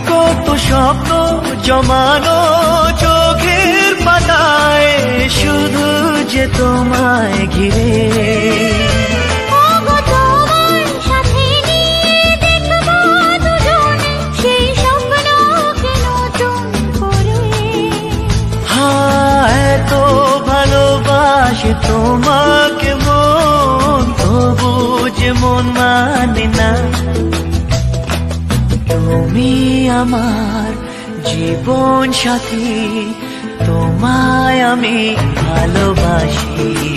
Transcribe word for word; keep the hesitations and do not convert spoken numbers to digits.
কত স্বপ্ন জমানো চোখের পাতায়, শুধু যে তোমায় ঘিরে। ভালোবাসে তোমাকে মন, তবু যে মন মানে না। তুমি আমার জীবন সাথী, তোমায় আমি ভালোবাসি।